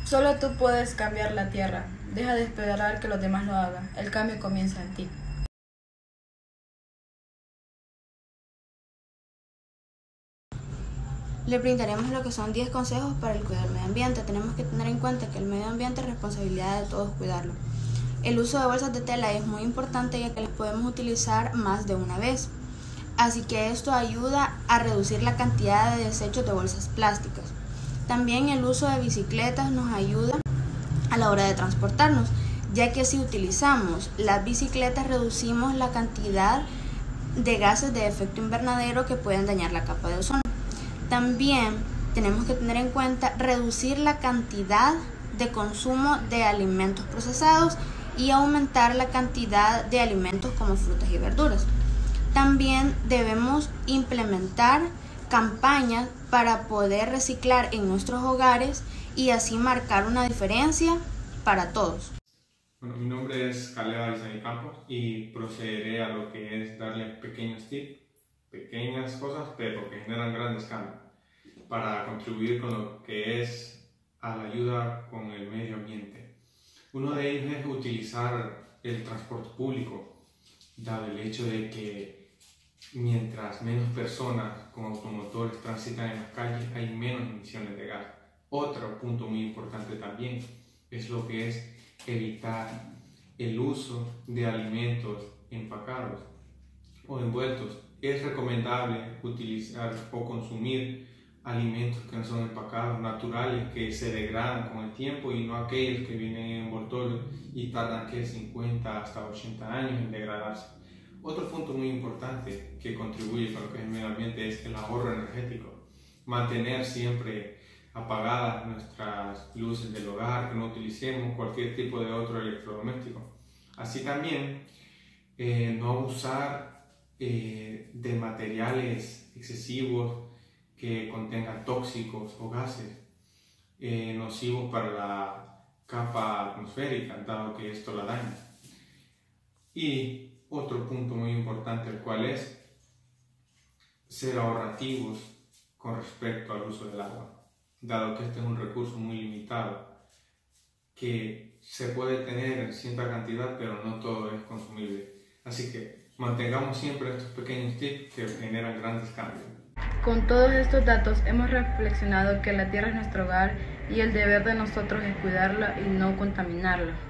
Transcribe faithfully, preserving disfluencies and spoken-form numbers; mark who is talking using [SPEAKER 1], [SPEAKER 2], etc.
[SPEAKER 1] Solo tú puedes cambiar la tierra. Deja de esperar que los demás lo hagan. El cambio comienza en ti.
[SPEAKER 2] Le brindaremos lo que son diez consejos para el cuidado del medio ambiente. Tenemos que tener en cuenta que el medio ambiente es responsabilidad de todos cuidarlo. El uso de bolsas de tela es muy importante ya que las podemos utilizar más de una vez. Así que esto ayuda a reducir la cantidad de desechos de bolsas plásticas. También el uso de bicicletas nos ayuda a la hora de transportarnos, ya que si utilizamos las bicicletas reducimos la cantidad de gases de efecto invernadero que pueden dañar la capa de ozono. También tenemos que tener en cuenta reducir la cantidad de consumo de alimentos procesados y aumentar la cantidad de alimentos como frutas y verduras. También debemos implementar campañas para poder reciclar en nuestros hogares y así marcar una diferencia para todos.
[SPEAKER 3] Bueno, mi nombre es Caleb Arizani Campos y procederé a lo que es darle pequeños tips, pequeñas cosas, pero que generan grandes cambios para contribuir con lo que es a la ayuda con el medio ambiente. Uno de ellos es utilizar el transporte público, dado el hecho de que mientras menos personas con automotores transitan en las calles, hay menos emisiones de gas. Otro punto muy importante también es lo que es evitar el uso de alimentos empacados o envueltos. Es recomendable utilizar o consumir alimentos que no son empacados, naturales, que se degradan con el tiempo y no aquellos que vienen en envoltorios y tardan que cincuenta hasta ochenta años en degradarse. Otro punto muy importante que contribuye con lo que es el medio ambiente es el ahorro energético. Mantener siempre apagadas nuestras luces del hogar, que no utilicemos cualquier tipo de otro electrodoméstico. Así también eh, no usar eh, de materiales excesivos que contengan tóxicos o gases eh, nocivos para la capa atmosférica, dado que esto la daña. Y otro punto muy importante, el cual es ser ahorrativos con respecto al uso del agua, dado que este es un recurso muy limitado que se puede tener en cierta cantidad, pero no todo es consumible. Así que mantengamos siempre estos pequeños tips que generan grandes cambios.
[SPEAKER 1] Con todos estos datos hemos reflexionado que la tierra es nuestro hogar y el deber de nosotros es cuidarla y no contaminarla.